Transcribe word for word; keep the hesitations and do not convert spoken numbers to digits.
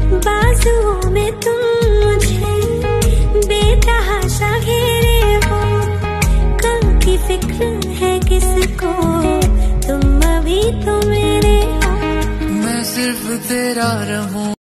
बाजुओं में तुम मुझे बेतहाशा घेरे हो, कल की फिक्र है किसको, तुम अभी तो मेरे हो। मैं सिर्फ तेरा रहूं।